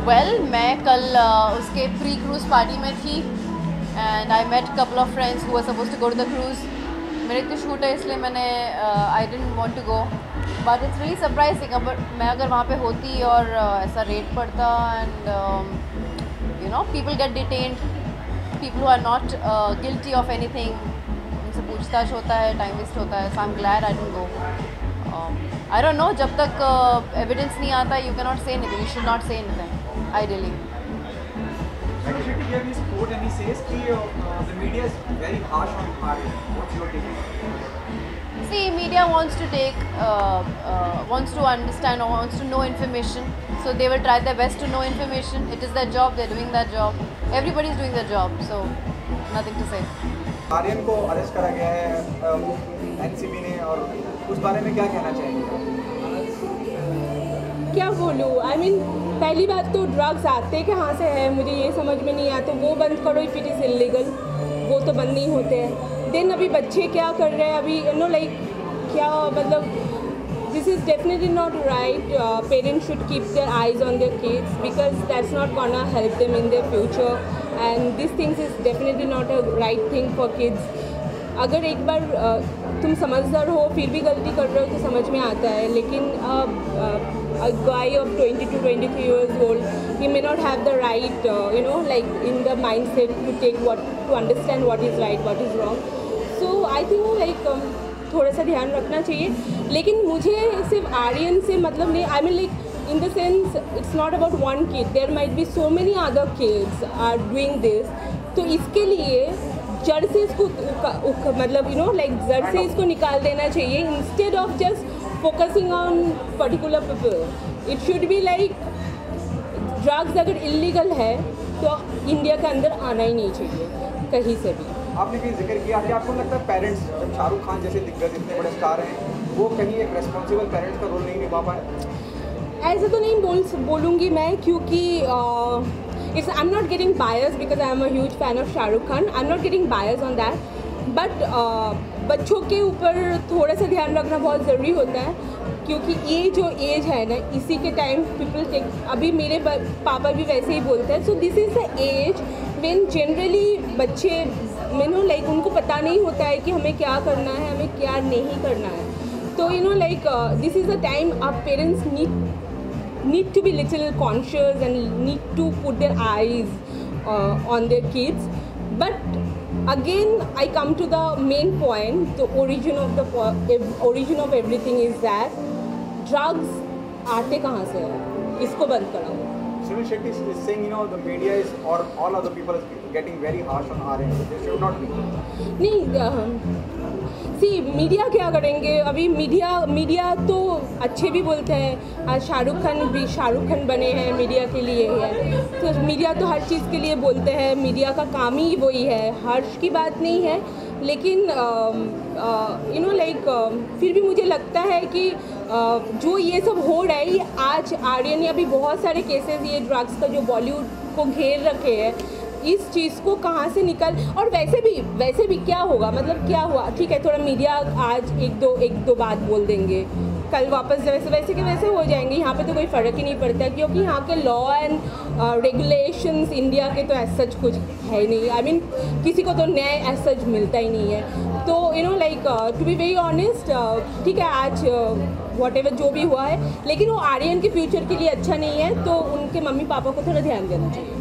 Well मैं कल उसके प्री क्रूज़ पार्टी में थी and I met couple of friends who were suppose to go to the cruise. मेरे तो शूट है इसलिए मैंने I didn't want to go, but it's really surprising. अब मैं अगर वहाँ पे होती और ऐसा रेट पड़ता and you know people get detained, people who are not guilty of anything, उनसे पूछताछ होता है, टाइम वेस्ट होता है। So I am glad I didn't go. I don't know, जब तक एविडेंस नहीं आता you can not say anything, you should not say anything ideally. Shruti Shetty gave his quote and he says that the media is very harsh on Aryan. What's your take? See, media wants to understand or wants to know information, so they will try their best to know information. It is their job, they're doing their job. Everybody is doing their job, so nothing to say. Aryan को arrest करा गया है NCB ने, और उस बारे में क्या कहना चाहेंगे? क्या बोलूँ, आई मीन पहली बात तो ड्रग्स आते कहाँ से है मुझे ये समझ में नहीं आता। वो बंद करो इफ़ इट इज़ इलीगल, वो तो बंद नहीं होते हैं। देन अभी बच्चे क्या कर रहे हैं अभी, यू नो लाइक क्या मतलब, this is definitely not right. Parents should keep their eyes on their kids because that's not gonna help them in their future and this things is definitely not a right thing for kids. अगर एक बार तुम समझदार हो फिर भी गलती कर रहे हो तो समझ में आता है, लेकिन a guy of 22-23 years old, he may not have the right, you know, like in the mindset to understand what is right, what is wrong. So I think like थोड़ा सा ध्यान रखना चाहिए। लेकिन मुझे सिर्फ आर्यन से मतलब नहीं, I mean like in the sense it's not about one kid, there might be so many other kids are doing this. तो इसके लिए जड़ से इसको मतलब यू नो लाइक जड़ से इसको निकाल देना चाहिए instead of just focusing on particular people. It should be like drugs अगर इलीगल है तो इंडिया के अंदर आना ही नहीं चाहिए कहीं से भी। आपने कहीं जिक्र किया कि आपको लगता है पेरेंट्स, जब शाहरुख खान जैसे दिग्गज इतने बड़े स्टार हैं, वो कहीं एक रेस्पॉन्सिबल पेरेंट्स का रोल नहीं निभा पाए? ऐसा तो नहीं बोलूँगी मैं, क्योंकि I'm not getting biased because I am a huge fan of Shahrukh Khan. I'm not getting biased on that. But बच्चों के ऊपर थोड़ा सा ध्यान रखना बहुत ज़रूरी होता है, क्योंकि ये जो एज है ना, इसी के टाइम पीपल टेक, अभी मेरे पापा भी वैसे ही बोलते हैं। So this is the age when generally बच्चे नो लाइक उनको पता नहीं होता है कि हमें क्या करना है, हमें क्या नहीं करना है। तो you know like this is the time our parents need to be little conscious and need to put their eyes on their kids. But again I come to the main point, the origin of everything is that drugs आते कहाँ से है, इसको बंद कराओ। Sunil Shetty is saying, you know, the media is, or all other people is getting very harsh on Aryan. They should not be. नहीं C media क्या करेंगे अभी, मीडिया तो अच्छे भी बोलते हैं। आज शाहरुख खान बने हैं, मीडिया के लिए है, तो मीडिया तो हर चीज़ के लिए बोलते हैं, मीडिया का काम ही वही है, हर्ष की बात नहीं है। लेकिन यू नो लाइक फिर भी मुझे लगता है कि जो ये सब हो रहा है, ये आज आर्यन या अभी बहुत सारे केसेस ये ड्रग्स का जो बॉलीवुड को घेर रखे हैं, इस चीज़ को कहाँ से निकल, और वैसे भी क्या होगा, मतलब क्या हुआ, ठीक है थोड़ा मीडिया आज एक दो बात बोल देंगे, कल वापस वैसे के वैसे हो जाएंगे। यहाँ पे तो कोई फ़र्क ही नहीं पड़ता, क्योंकि यहाँ के लॉ एंड रेगुलेशंस इंडिया के तो एज सच कुछ है नहीं। आई मीन किसी को तो न्याय एज सच मिलता ही नहीं है। तो you know like to be very honest, ठीक है आज व्हाटएवर जो भी हुआ है, लेकिन वो आर्यन के फ्यूचर के लिए अच्छा नहीं है, तो उनके मम्मी पापा को थोड़ा ध्यान देना चाहिए।